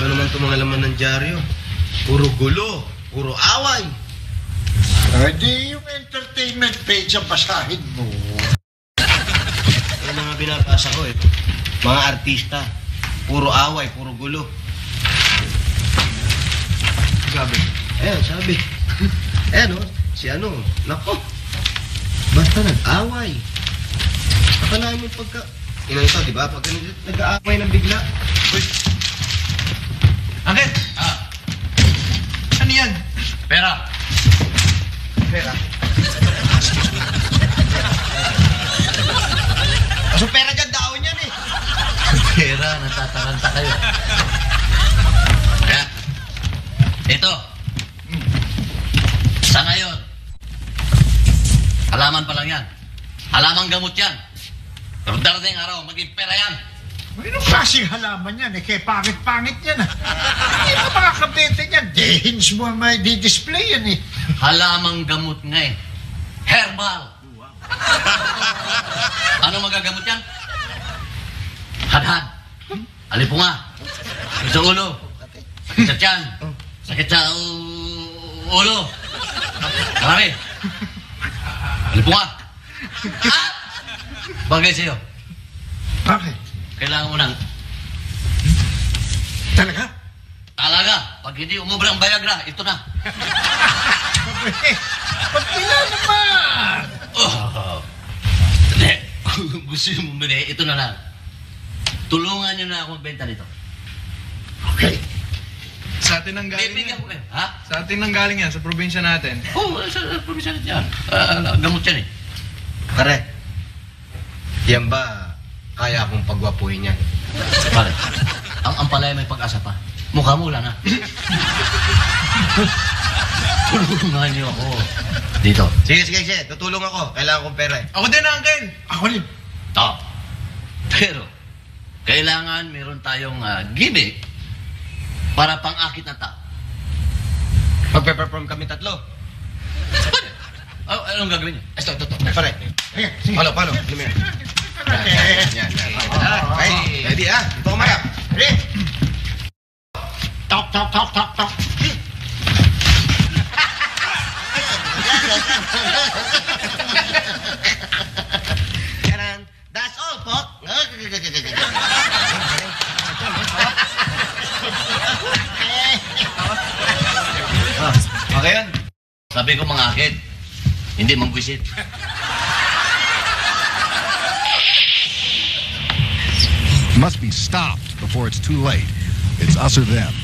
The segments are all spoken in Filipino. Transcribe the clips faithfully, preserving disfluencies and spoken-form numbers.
Ano naman itong mga laman ng dyaryo? Puro gulo, puro away. Ay, di yung entertainment page ang basahin mo. Ano mga binabasa ko eh. Mga artista. Puro away, puro gulo. Sabi. Eh, sabi. Eh, no? Si ano? Nako. Basta nag-away. Akala mo pagka... Inang ito, di ba? Pagka nag-aaway ng bigla. Uy. Angket! Ah, Ano yan? pera. Pera. Kaso pera dyan, daon yan eh. Pera, natataranta kayo. Kaya, ito. Sa ngayon, halaman pa lang yan. Halamang gamot yan. Pero darating araw, maging pera yan. Anong klaseng halaman yan eh? Kaya pangit-pangit yan ah. Hindi mo makakabenta yan. Dehins mo ang may di-display yan eh. Halamang gamot nga eh. Herbal. Ano magagamot yan? Hadhad. Alipunga. Sakit sa ulo. Sakit sa tiyan. Sakit sa uh, ulo. Marami. Alipunga. Ah! Bagay sa'yo. Bakit? Kailangan mo ng Talaga? talaga. Pag hindi umubra ang Viagra, ito na. Eh, ba't pila naman? Oh. Hindi. Kung gusto nyo bumili, ito na lang. Tulungan nyo na ako magbenta nito. Okay. Sa atin ang galing Bibigyan yan. ko kayo. Ha? Sa atin ang galing yan, sa probinsya natin. Oo, oh, sa probinsya natin yan. Uh, gamot yan eh. Pare, yan ba kaya akong pagwapuhin yan? Pare, ang ampalaya may pag-asa pa. Mukha mo wala na. Tulungan niyo ako. Dito. Sige, sige, sige. Tutulong ako. Kailangan kong pera eh. Ako din, Uncle. Ako rin. To. Pero, kailangan meron tayong uh, gimmick para pang-akit na tao. Magpe-perform kami tatlo. Oh, anong gagawin niyo? Ito, ito, ito. Pare. Ayan, sige. Palo, palo. Lumiyan. Yan, yan, yan. Okay. Ready ah? Ito ko marap. Ready? Tok, tok, tok, tok, tok. Karan. That's all, Pok. Ah, okay yan. Sabi ko mga akit, hindi mangwisit. Must be stopped before it's too late. It's us or them.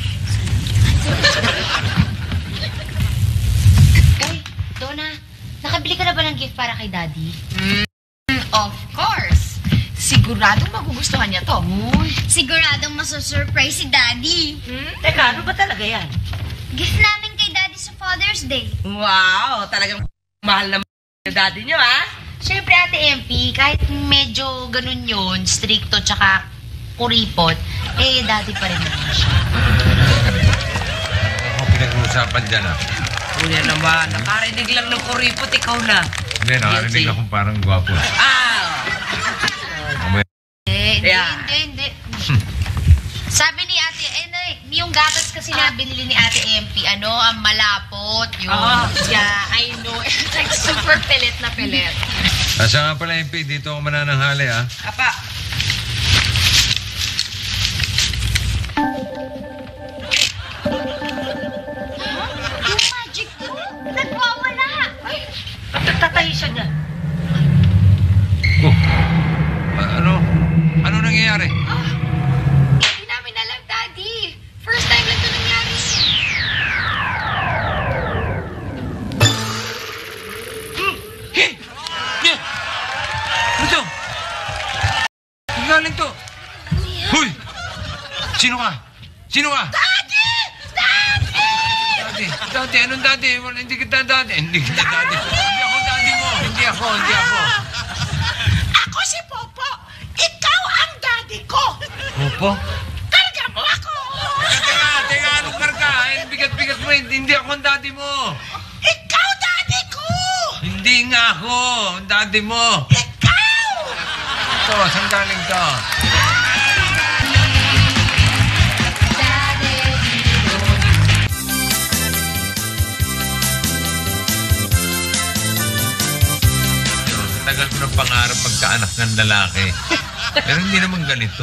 Uy, Donna, nakabili ka na ba ng gift para kay Daddy? Of course. Siguradong magugustuhan niya to. Uy, siguradong masusurprise si Daddy. Hmm? Teka, ano ba talaga yan? Gift namin kay Daddy sa Father's Day. Wow, talagang mahal na mahal na daddy niyo, ha? Siyempre, Ate M P, kahit medyo ganun yun, stricto tsaka kuripot, eh, Daddy pa rin naman siya. Ako pinag-uusapan dyan ah. Kuya naman, nakarinig lang ng kuripot, ikaw na. Hindi, nakarinig Yes, eh. akong parang gwapo. Ah! Eh, hindi, Yeah. hindi, hindi. Sabi ni Ate, eh, na, yung gatas kasi na binili ni Ate M P, ano, ang malapot, yun. Oh, yeah, I know. It's like super pilit na pilit. Asa nga pala, M P, dito ako manananghali ah. Apa, Yung magic ko, nagwawala. Ay, tatay siya dyan. Oh. A- ano? Ano nangyayari? hindi namin alam, Daddy. First time lang ito nangyari. Hey! Yeah! Ano to? Ang galing to? Huy! Sino ka? Sino ka? Daddy! Daddy! Dati, dati, anong dati? Wala, hindi kita dati. Hindi kita dati. Hindi ako dati mo. Hindi ako, hindi ako. Ako si Popo. Ikaw ang daddy ko. Opo? Karga mo ako. Teka, teka, teka, anong karga? Eh, bigat-bigat mo, hindi hindi ako ang dati mo. Ikaw daddy ko. Hindi nga ako, ang dati mo. Ikaw. Ito, saan galing to? Daddy, magkaanak ng lalaki. Pero hindi naman ganito.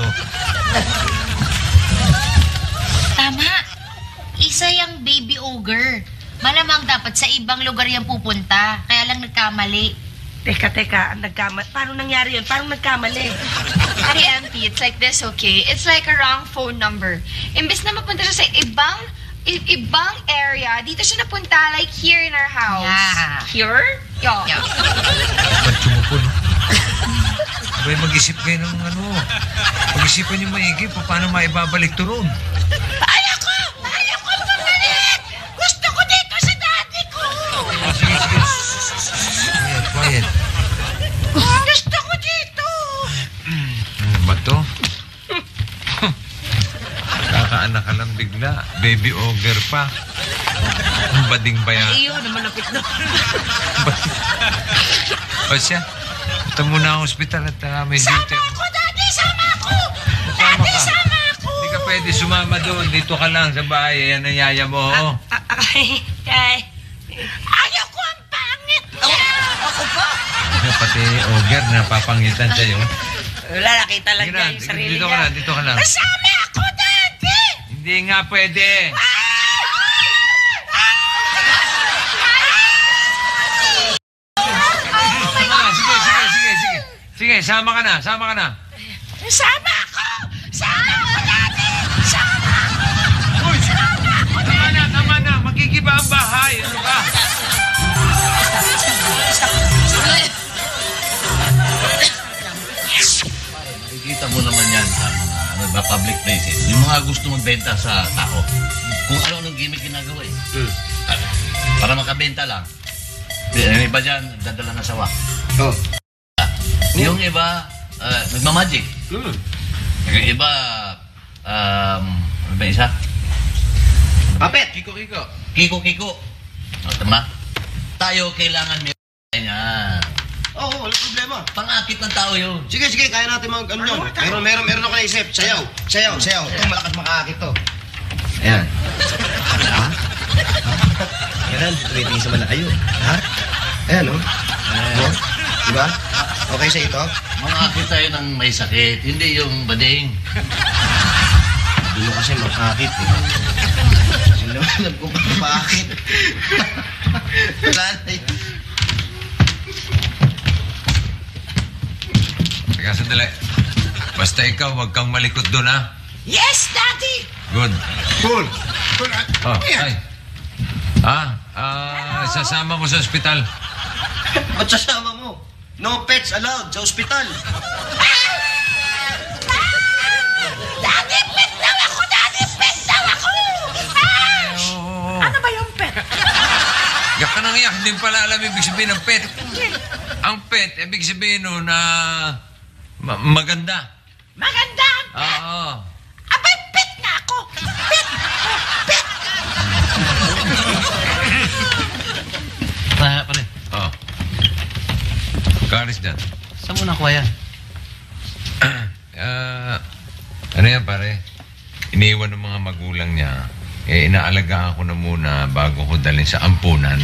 Tama. Isa yung baby ogre. Malamang dapat sa ibang lugar yan pupunta. Kaya lang nagkamali. Teka, teka, nagkamali. Paano nangyari yun? Parang nagkamali. Ate M P, it's like this, okay? It's like a wrong phone number. Imbes na mapunta siya sa ibang i- ibang area, dito siya napunta, like here in our house. Yeah. Here? Yeah. Yeah. Ba't sumupon? Abay, mag-isip kayo ng ano. Pag-isipan niyo maigi pa paano maibabalik to roon. Ayaw ko! Ayaw ko bumalik! Gusto ko dito sa daddy ko! Ah, sige, sige. Quiet, quiet. Gusto ko dito! Ano ba to? Kakaanak ka lang bigla. Baby ogre pa. Ang bading ba yan? Iyo, namanapit na. O siya, ito muna ang hospital at uh, may Sama duty. ako, daddy! Sama ako! Sama Daddy, ka. sama ako! Hindi ka pwede sumama doon. Dito ka lang sa bahay. Yan ang yaya mo. Oh. Ah, Ay, ay. Ayaw ko ang pangit niya! Ako pa? Pati ogre na papangitan sa'yo. Wala, nakita lang Sige niya na, yung sarili dito niya. ka na, dito ka na. Sama ako, daddy! Hindi nga pwede. Ah, sige, sige, sige, sige. Sige, sama ka na, sama ka na. Sama ako! Sama ako, daddy! Sama ako! Uy! Tama na, tama na. Magigiba ang bahay. Ano ba? Nakikita mo naman yan sa mga ano ba, public places. Yung mga gusto magbenta sa tao. Kung ano-anong gimmick ginagawa eh. Hmm. Ah, Para makabenta lang. Yung iba dyan, dadala na sawa. Oh. Yung iba, uh, nagmamagic. Hmm. Yung iba, um, ano ba isa? Papet! Kiko-kiko. Kiko-kiko. O, tama. Tayo kailangan may niya. Oo, oh, walang problema. Pangakit ng tao yun. Sige, sige, kaya natin mag ano yun. Meron, meron, meron ako naisip. Sayaw, sayaw, sayaw. Ito, malakas makakakit to. Ayan. Ha? Ayan, tumitingin sa malayo. Ha? Ayan, oh. Oh, diba? Okay sa ito? Mangakit tayo ng may sakit, hindi yung bading. Dulo kasi makakit eh. Sino alam ko pa bakit? Wala na yun. Teka, sandali. Basta ikaw, huwag kang malikot doon, ha? Yes, daddy! Good. Cool. Oh, ay. Ah, ah, sasama mo sa ospital. Ba't sasama mo? No pets allowed sa ospital. Daddy, pet daw ako! Daddy, pet daw ako! Ah! Oo. Ano ba yung pet? Yak ka nang yak, hindi mo pala alam ibig sabihin ng pet. Ang pet, ibig sabihin no na ma- maganda. Maganda ang pet! Oo. Abay, pet na ako! Pet! Pet! Pa, pare, Oh. Karis dyan. saan mo nakuha yan? Ah, ano yan pare? Iniwan ng mga magulang niya. Eh, inaalagaan ko na muna bago ko dalhin sa ampunan.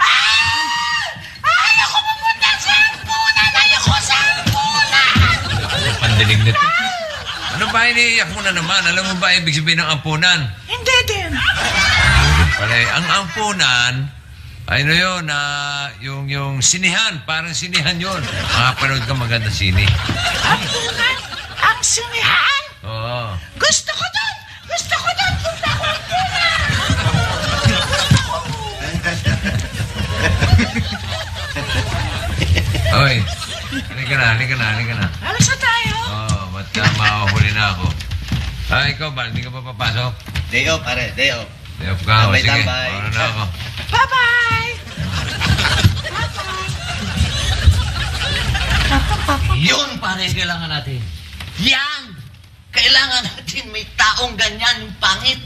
Ayoko pumunta sa ampunan! Ayoko sa ampunan! Ang pandinig nito. Ano ba iniiyak mo na naman? Alam mo ba ibig sabihin ng ampunan? Hindi din. Pare, ang ampunan, ano yun, na yung, yung sinihan, parang sinihan yun. Makapanood ka maganda sini. Ampunan? Ang sinihan? Oo. Gusto ko doon! Gusto ko doon! Punta ko ampunan! Oy, halika na, halika na, halika na. Alas na tayo! Oo, ba't ka makahuli na ako? Ah, ikaw ba? Hindi ka pa papasok? Day off, pare. Day off. Day off ka. O, Tambay, sige. tambay. Mauna na ako. Bye-bye! Yun, pare, kailangan natin. Yan! Kailangan natin may taong ganyan, yung pangit.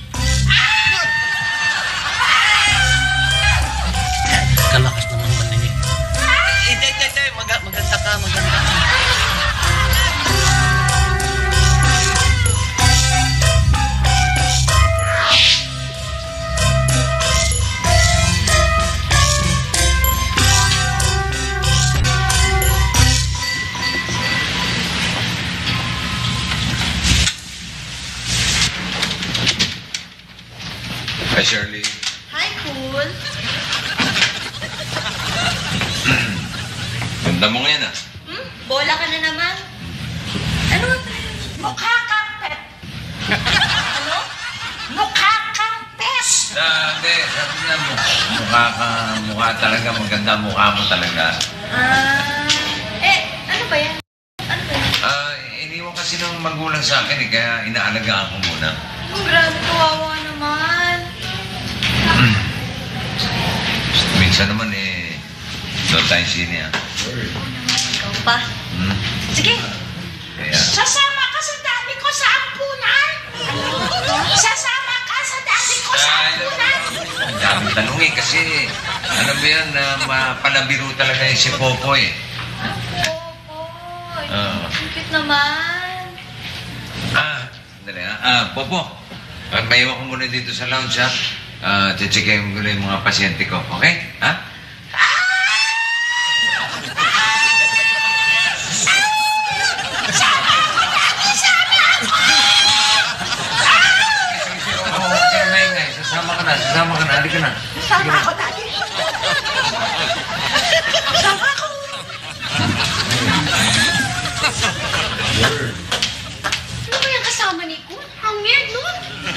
Kalakas naman maninig. Hindi, hindi, hindi. Mag- maganda ka, maganda ka. Hi, Shirley. Hi, cool. Ganda mo ngayon, ah. Hmm? Bola ka na naman. Ano? Mukha kang pet. Ano? Mukha kang pes. Ah, hindi. Sabi niya, mukha, mukha ka, mukha talaga. Maganda mukha mo talaga. Ah. Eh, ano ba yan? Ano ba yan? Ah, iniwan kasi ng magulang sa akin, eh, kaya inaalagaan ko muna. Oh, grabe, kawawa naman. Minsan naman, eh, doon tayo sine, ah. Ikaw pa. Hmm? Sige. Kaya, Sasama ka sa daddy ko sa ampunan. Sasama ka sa daddy ko sa ampunan. ang daming tanong eh, kasi, alam mo yan, na mapalabiro talaga yung si Popoy, eh. Popoy. Ah. Cute naman. Ah, sandali, ah. Ah, Popo, ah, may iwan ko muna dito sa lounge, ha? Ah, chichikayin ko na yung mga pasyente ko, okay? Ha? Oo, kaya maingay. Sasama ka na, sasama ka na. Halika na. Sama ako, daddy. Sama ako. Ano ba yung kasama ni Kun? Ang weird nun.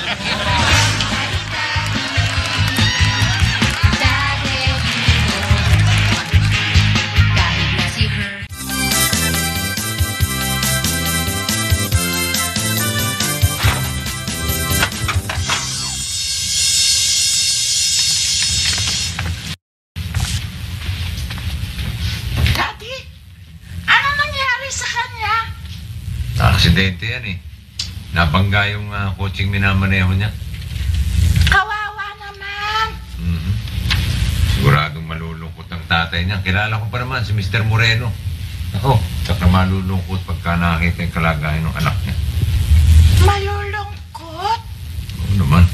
Daddy, ano nangyari sa kanya? Aksidente yan eh. Nabangga yung uh, coaching minamaneho niya. Kawawa naman. Mhm. Siguradong malulungkot ang tatay niya. Kilala ko pa naman si Mister Moreno. Ako, saka malulungkot pagka nakakita yung kalagayan ng anak niya. Malulungkot? Oo naman.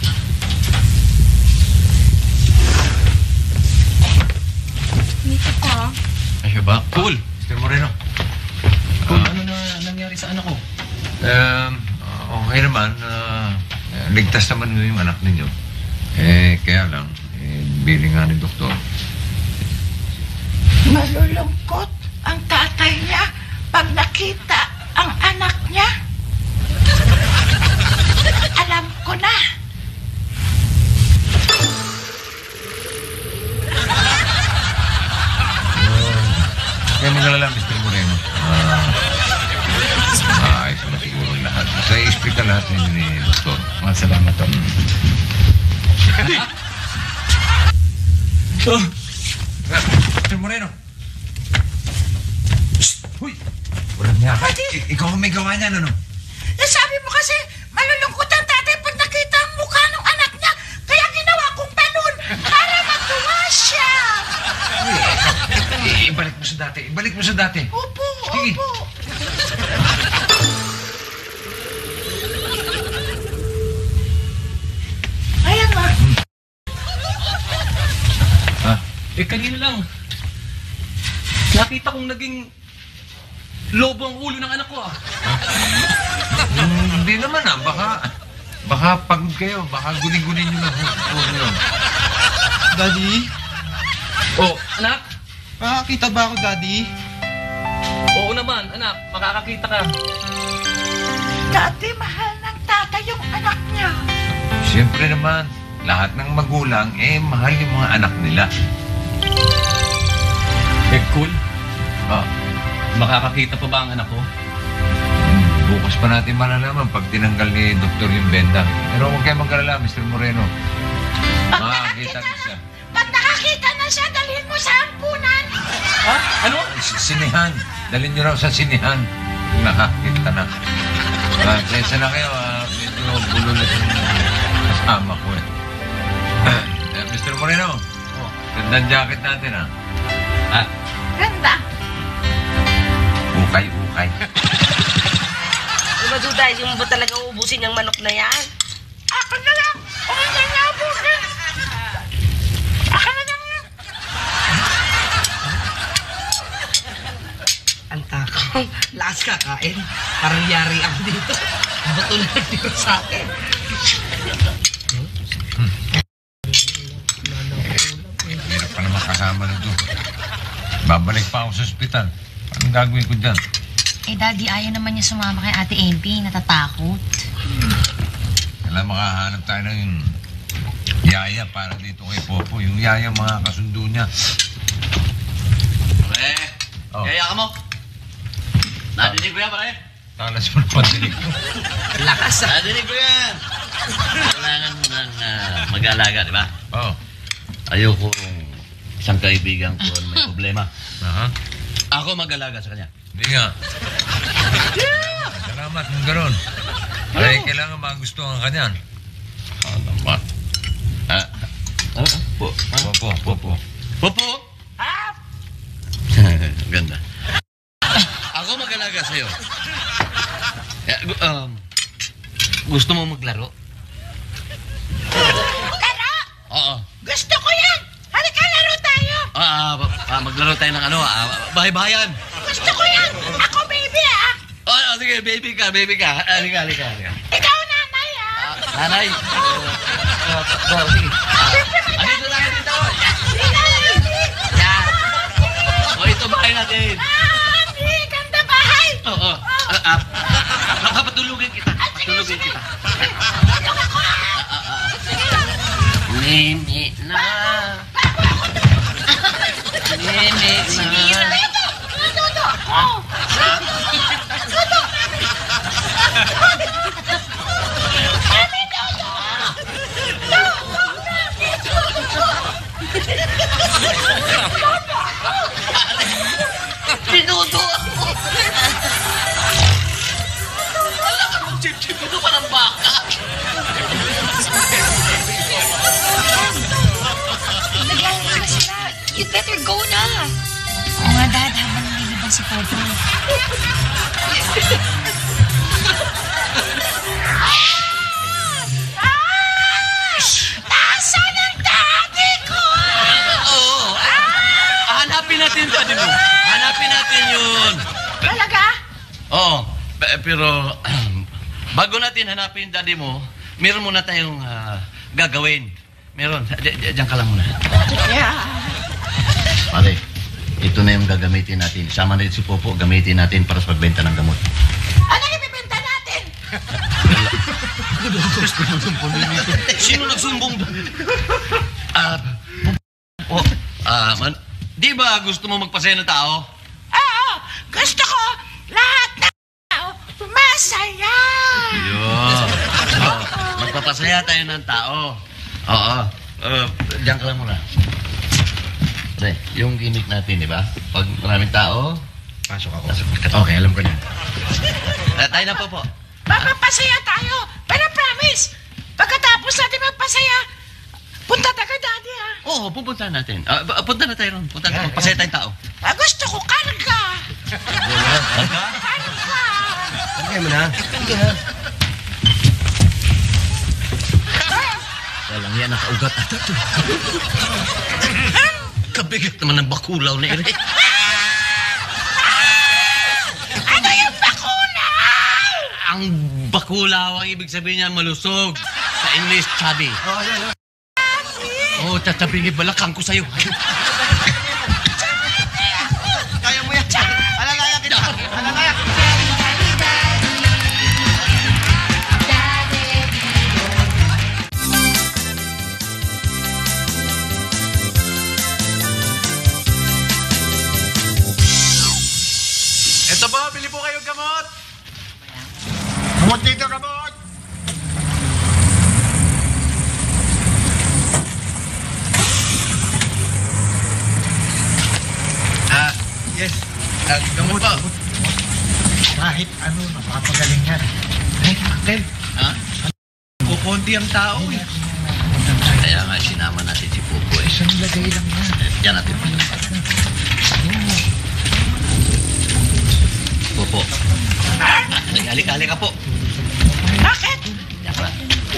Dito ka. Ay ba? Cool. Mister Moreno. Cool. Ah, Ano na nangyari sa anak ko? Um, okay naman. Uh, ligtas naman yun yung anak ninyo. Eh, kaya lang, eh, biling nga ni doktor. Malulungkot ang tatay niya pag nakita ang anak niya. Alam ko na. Kaya mag-alala, Mister Moreno. Ah, maayos na siguro lahat. Sa hospital lahat ninyo ni doktor. Mga salamat to. Oh, Mister Moreno. Psst! Huy! Walang niya ka. I- ikaw ang may gawa niyan, ano? Eh, sabi mo kasi, malulungkot ang tatay pag nakita ang mukha ng anak niya. Kaya ginawa kong ganun para matuwa siya. I- ibalik mo sa dati. Ibalik mo sa dati. Opo, Sige. opo. Ayan nga. Ah, eh kanina lang. Nakita kong naging lobo ang ulo ng anak ko ah. Hmm, hindi naman ah. Baka, baka pagod kayo. Baka guling-guling nyo na phone yun. Daddy? Oh, anak. Makakita ba ako, Daddy? Oo naman, anak. Makakakita ka. Dati mahal ng tatay yung anak niya. Siyempre naman, lahat ng magulang, eh, mahal yung mga anak nila. Eh, cool. Ah, Makakakita pa ba ang anak ko? hmm, bukas pa natin malalaman pag tinanggal ni doktor yung benda. Pero huwag kayo mag-alala, Mister Moreno. Pag Makakakita nakakita na na, siya. pag nakakita na siya, dalhin mo sa ampunan. Ha? Ano? S- Sinihan. Dalhin nyo raw sa sinihan. Kung nakakita na. Ah, Sesa na kayo, ah. Medyo bululit yung kasama ko eh. Eh, Mister Moreno. Oh, gandang jacket natin ah. Ah, Ganda. Ukay, ukay. Ano ba, Duday? Yung ba talaga uubusin yung manok na yan? Ako na lang. Ako na lang, bukin. Ako na lang yan. Ang takaw. Lakas kakain. Parang yari ako dito. Buto na dito sa akin. kasama nito. Babalik pa ako sa ospital. Anong gagawin ko dyan? Eh, Daddy, ayaw naman niya sumama kay Ate Empi. Natatakot. Kailangan makahanap tayo ng yaya para dito kay Popo. Yung yaya mga kasundo niya. Pare, Oh. yaya ka mo. Nadinig ko yan, pare. Talas mo na padinig ko. Lakas ah. Nadinig ko yan. Kailangan mo ng uh, mag-alaga, di ba? Oo. Oh. Ayoko isang kaibigan ko na may problema. Aha. Ako mag-alaga sa kanya. Hindi nga. Salamat kung gano'n. Ay, kailangan magustuhan ka niyan. Ano ba? Ah, ano? Po. Popo, Popo. Popo? Ganda. Ako mag-alaga sa'yo. Eh, gu- um, gusto mo maglaro? Laro? Oo. Gusto ko yan! Halika, laro tayo! Ah, ah, ah, maglaro tayo ng ano, ah, bahay-bahayan. Gusto ko yan! Ako, baby, ah! Oh, oh, sige, baby ka, baby ka. Halika, halika, halika. Ikaw, nanay, ah! Ah, nanay. Oh, oh, oh, sige. Ah, dito na kayo dito. Yan. Oh, ito bahay natin. Ah, di, ganda bahay! Oo. Ah, ah, Papatulugin kita. Patulugin kita. Tulog ako, ah! Nini na. Nini na. Tuto ako! Tuto! Kami, Tuto! Pinuto ako. Wala ka mag-chip-chip. Ito pa ng baka. Naglalaro na sila. You'd better go na. Oo nga, Dad, habang naliliban si Popo. Nasaan ang daddy ko? Oo. Hanapin natin ito, di mo? Hanapin natin yun. Talaga? Oo. Pe- Pero, bago natin hanapin daddy mo, meron muna tayong ah, gagawin. Meron. D- d- Diyan ka lang muna. Yeah. Pare, ito na yung gagamitin natin. Sama na rin si Popo, gamitin natin para sa pagbenta ng gamot. Anong ibibenta natin? Sino nagsumbong doon? Ah, Popo, ah, man, di ba gusto mo magpasaya ng tao? Oo, gusto ko lahat na tao masaya. Yun. So, magpapasaya tayo ng tao. Oo. Uh, diyan ka lang muna. Pre, yung gimmick natin, di ba? Pag maraming tao, Pasok ako. pasok ka. Okay, alam ko na. Uh, tayo na po po. Magpapasaya tayo. Pero promise, pagkatapos natin magpasaya, punta tayo kay daddy, ha? Oo, pupunta natin. Ah, uh, punta na tayo ron. Punta na. Magpasaya tayong tao. Ah, gusto ko karga. Karga? Karga. Kaya mo na. Walang yan, nakaugat ata to. Kabigat naman ng bakulaw na ere. Ano yung bakulaw? Ang bakulaw, ang ibig sabihin niya malusog. Sa English, chubby. Oh, yan, yan. Oo, oh, tatabingin balakang ko sa'yo. Kaya mo yan. Alalaya kita. Alalaya. Ito po, bili po kayo gamot. Gamot dito, gamot. Ah, yes. Ah, gamot po. Kahit ano, napapagaling yan. Ay, Uncle. Ha? Kukunti ang tao eh. Kaya nga, sinama natin si Popo eh. Isang lagay lang yan. Yan natin. Popo. Halika, halika, halika po. Bakit? Yan ka lang.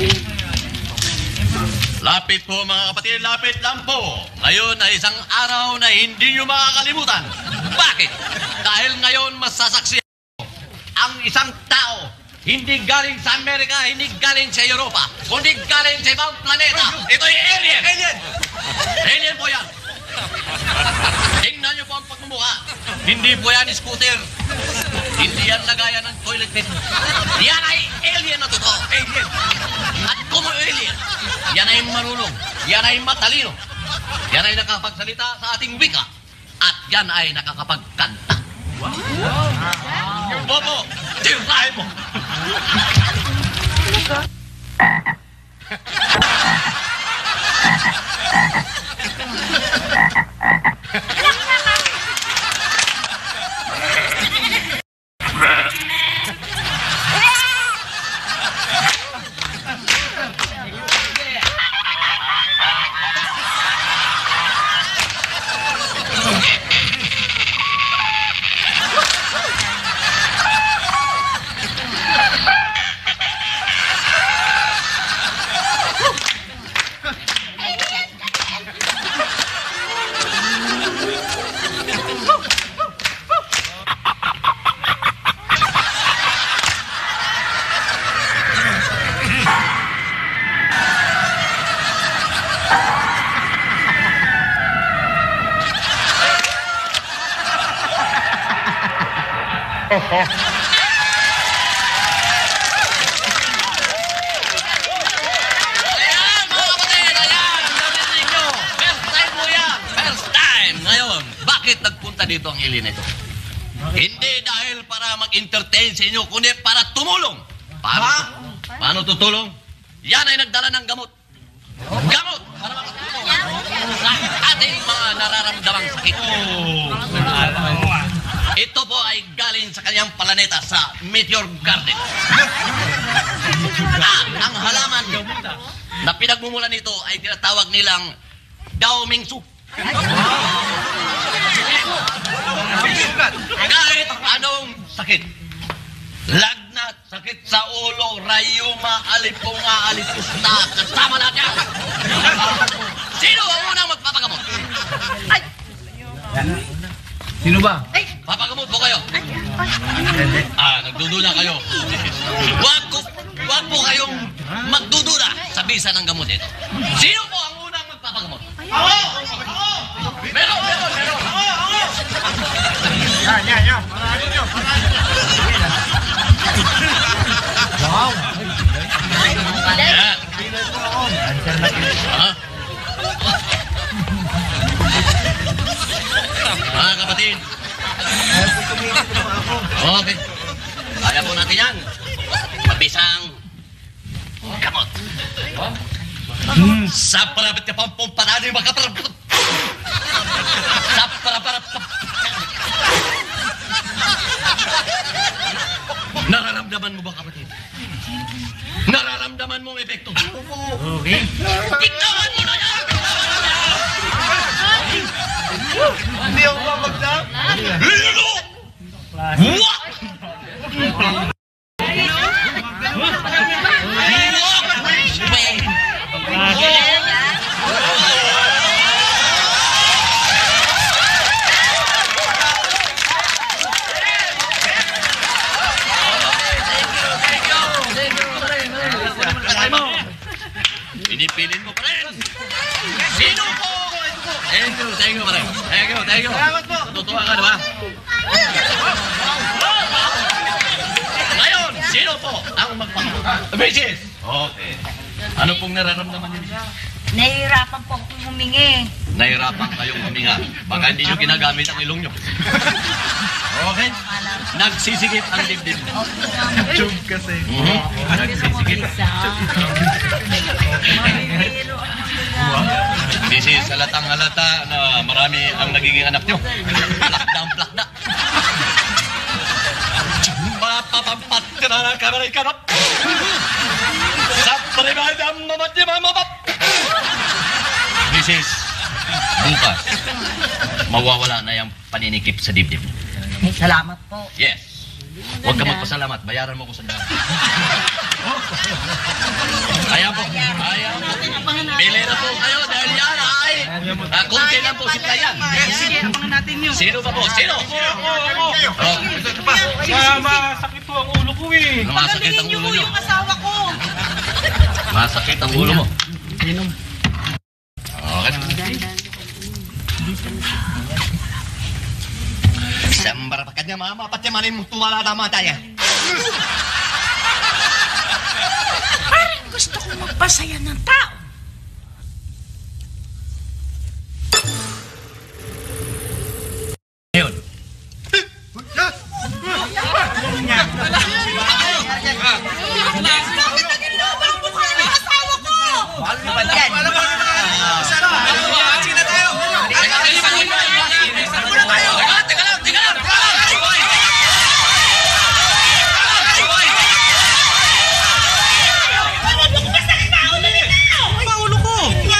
Lapit po mga kapatid, lapit lang po. Ngayon ay isang araw na hindi nyo makakalimutan. Bakit? Dahil ngayon masasaksihan ko ang isang tao hindi galing sa Amerika, hindi galing sa Europa, kundi galing sa ibang planeta. Ito'y alien! Alien! Alien po yan! Hindi po yan scooter. Hindi yan lagayan ng toilet paper. Yan ay alien na totoo. Alien. At kung alien, yan ay marunong. Yan ay matalino. Yan ay nakapagsalita sa ating wika. At yan ay nakakapagkanta. Wow! Bobo, tirahin mo! Ayan, mga kapatid, ayan, narinig nyo. First time mo yan, first time. Ngayon, bakit nagpunta dito ang alien na ito? Hindi dahil para mag-entertain sa inyo, kundi para tumulong. Paano, paano tutulong? Yan ay nagdala ng gamot. Gamot! Para makatulong sa ating mga nararamdamang sakit. Ito po ay galing sa kanyang planeta sa Meteor Garden. At ang halaman na pinagmumulan nito ay tinatawag nilang Dao Mingsu. Kahit anong sakit, lagnat, sakit sa ulo, rayuma, alipunga, alipusta, kasama lahat yan. Sino ang unang magpapagamot? Ay! Sino ba? Papagamot po kayo. Ah, nagdudula kayo. Wag ko, wag po kayong magdudula sa bisa ng gamot ito. Sino po ang unang magpapagamot? Ako! Ako! Meron, meron, meron. Ako, ako! Yan, yan, yan. Parahin nyo, parahin nyo. Wow! Yan. Ha? Mga kapatid. Okay. Kaya po natin yan. Mabisang gamot. Sa parapit ka pang pumpanado yung mga parapit. Sa parapit. Nararamdaman mo ba, kapatid? Nararamdaman mo ang epekto? Okay. Tignan mo na yan! Hindi ako mamagdam. Lilo! What? Pinipilin mo pa rin. Sino po? Thank you, thank you pa rin. Thank you, thank you. Salamat po. Natutuwa ka, diba? Ngayon, sino po ang magpagamot? Beses! Okay. Ano pong nararamdaman niyo? Nahihirapan po akong humingi. Nahirapan kayong huminga. Baka hindi nyo ginagamit ang ilong nyo. Okay? Nagsisigit ang dibdib. Chug kasi. Mhm. Nagsisigit. This is halatang halata na marami ang nagiging anak nyo. Plakda ang plakda. Mapapampat ka na kamaray kanap. Sa parimada mamati mamapap. This is bukas. Mawawala na yung paninikip sa dibdib. Ay, salamat po. Yes. Huwag ka magpasalamat. Bayaran mo ko sa dami. Ayan po. Ayan po. Pili na po kayo dahil yan ay uh, kunti lang po sila yan. Sige, abangan natin yun. Sino ba po? Sino? Oh. Masakit po ang ulo ko eh. Masakit ang ulo nyo. Yung asawa ko. Masakit ang ulo mo. Okay. niya mama, pati manin mo tuwala na mga tayo. Parang gusto kong magpasaya ng tao. Ngayon. Bakit naging lobang mukha ng asawa ko? Ano ba yan? Sina tayo! Teka lang, teka lang! Paulo ko!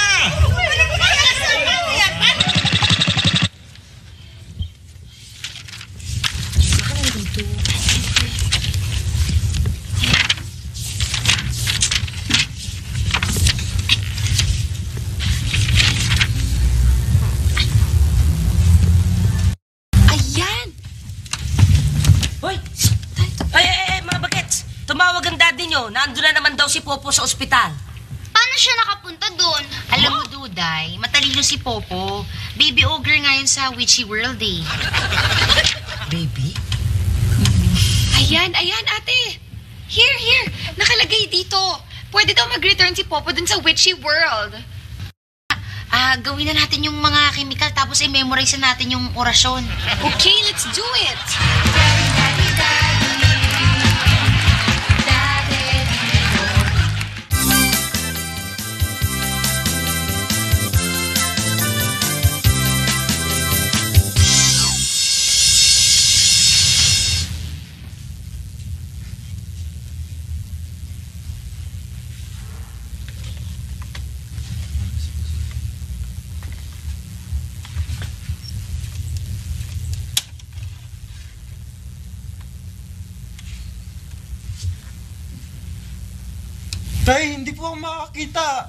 Ayan! Hoy! Ay, ay, ay, mga bagets! Tumawag ang daddy nyo. Nandun na naman daw si Popo sa ospital. Paano siya nakapunta doon? Alam mo, Duday, matalino si Popo. Baby ogre ngayon sa Witchy World eh. Baby? Ayan, ayan, ate. Here, here. Nakalagay dito. Pwede daw mag-return si Popo dun sa witchy world. Ah, gawin na natin yung mga chemical tapos i-memorize na natin yung orasyon. Okay, let's do it. Tay, hindi po ako makakita.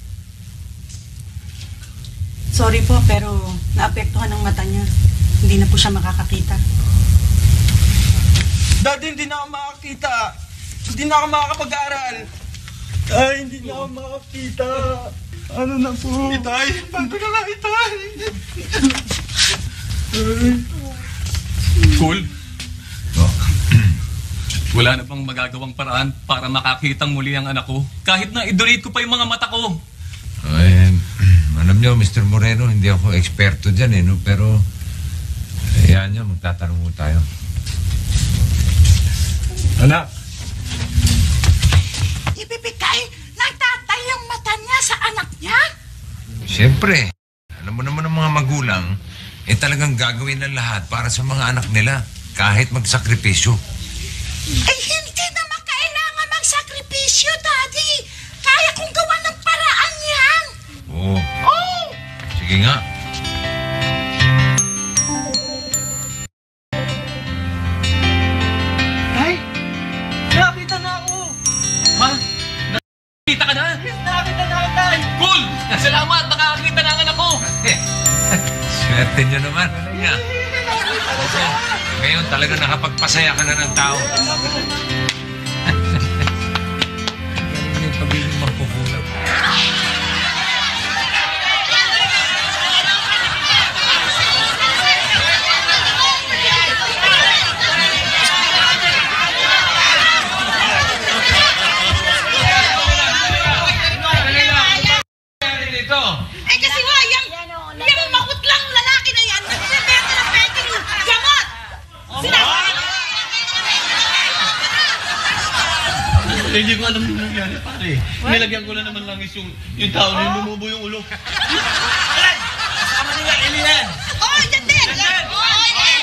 Sorry po, pero naapektuhan ang mata niya. Hindi na po siya makakakita. Daddy, hindi na ako makakita. Hindi na ako makakapag-aaral. Tay, hindi na ako makakita. Ano na po? Itay, paano ka nga, Itay? Cool. Wala na bang magagawang paraan para makakitang muli ang anak ko? Kahit na i-donate ko pa yung mga mata ko. Ay, alam niyo, Mister Moreno, hindi ako eksperto dyan eh, no? Pero, ayan niyo, magtatanong mo tayo. Anak. Ibibigay ng tatay yung mata niya sa anak niya? Siyempre, alam mo naman ng mga magulang, eh talagang gagawin ng lahat para sa mga anak nila, kahit magsakripisyo. Ay, hindi naman kailangan magsakripisyo, Daddy. Kaya kong gawa ng paraan yan. Oo. Oh! Sige nga. Tay, nakakita na ako. Ha? Nakakita ka na? Nakakita na ako, Tay. Cool! Salamat! Nakakita na ang anak ko! Swerte niyo naman. Ano niya? Ngayon talaga nakapagpasaya ka na ng tao. Ganun yung pagiging magkukulang. Eh kasi wa, yung, yung makutlang lalaki na yan, nagbebenta ng pwedeng gamot. Sinasabi Eh, hindi ko alam yung nangyari, pare. Nilagyan ko na naman lang is yung, yung tao na yung lumubo yung ulo. Kasama nila, Elian. Oh, yan din! Oh, yan!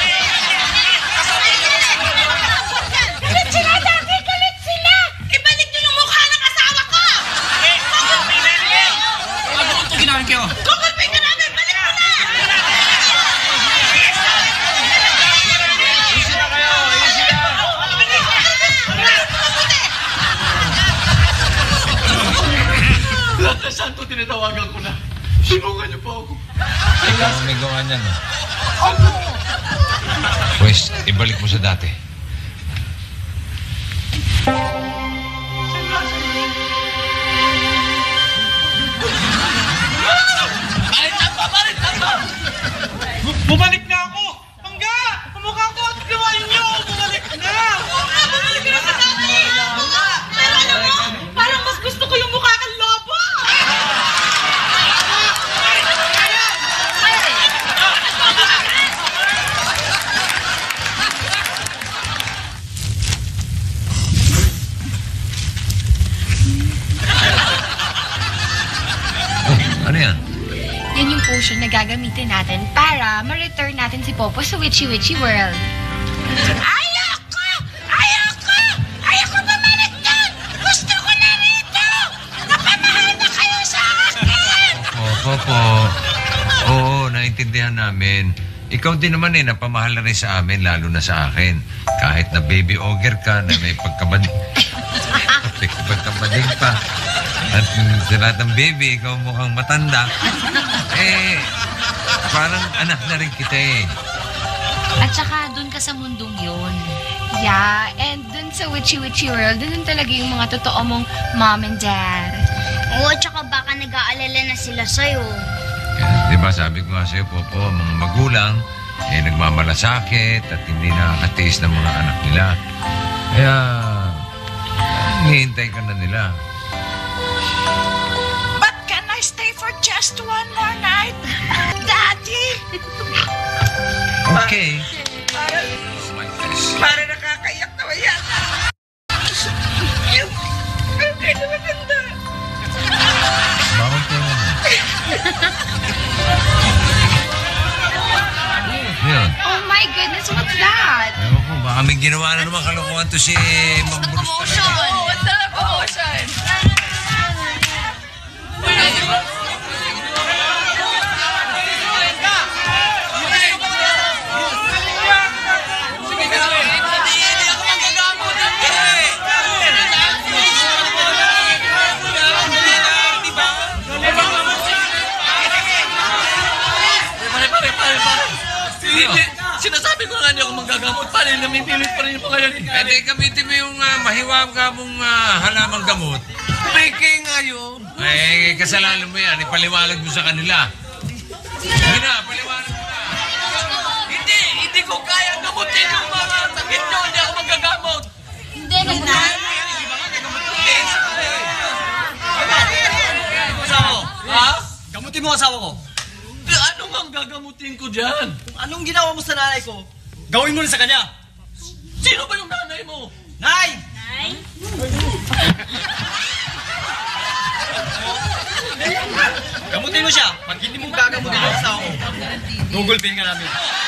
Galit sila, Daddy! Galit sila! Ibalik niyo yung mukha ng asawa ko! Ano ito ginahin kayo? Kukulpin ka namin! Balik mo na! Easy na kayo, easy na. Lahat na santo tinatawagan ko na. Sinungan niyo pa ako. Ikaw ang may gawa niyan. eh. Pwes, ibalik mo sa dati. Pare, tamba! Pare, tamba! Bumalik na ako! Mangga! Pumukha ko! Ano yan? Yan yung potion na gagamitin natin para ma-return natin si Popo sa Witchy Witchy World. Ayoko! Ayoko! Ayoko bumalik doon! Gusto ko na rito! Napamahal na kayo sa akin! Opo, po. Oo, naintindihan namin. Ikaw din naman eh, napamahal na rin sa amin, lalo na sa akin. Kahit na baby ogre ka, na may pagkabading. may pagkabading pa. At sa lahat ng baby, ikaw mukhang matanda. Eh, parang anak na rin kita eh. At saka dun ka sa mundong yun. Yeah, and dun sa Witchy Witchy World, dun talaga yung mga totoo mong mom and dad. Oo, tsaka baka nag-aalala na sila sa'yo. Eh, di ba sabi ko nga sa'yo, Popo, ang mga magulang, eh, nagmamalasakit at hindi nakakatiis ng mga anak nila. Kaya, hihintay ka na nila. But can I stay for just one more night? Daddy! Okay. Parang, parang nakakaiyak naman yan. Okay na maganda. Bakit kayo naman? Yun. Oh my goodness, what's that? Ewan ko, baka may ginawa na naman kalokohan to si Mang Bruce. Oh, what's the promotion? Sinasabi ko nga niyo kung manggagamot pa rin, namipilit pa rin yung mga yan. Pwede gamitin mo yung uh, mahiwag ka mong uh, halamang gamot. Peke nga yun. Eh, kasalanan mo yan. Ipaliwalag mo sa kanila. Hindi na, paliwalag mo na. Hindi, hindi ko kaya gamutin yung mga sakit nyo. Hindi ako manggagamot. Hindi, na. Asawa ko? Ha? Gamutin mo asawa ko. Ano nga ang gagamutin ko dyan? Kung anong ginawa mo sa nanay ko, gawin mo rin sa kanya. Sino ba yung nanay mo? Nay! Nay? Gamutin mo siya. Pag hindi mo gagamutin yung asawa ko, gugulpin ka namin.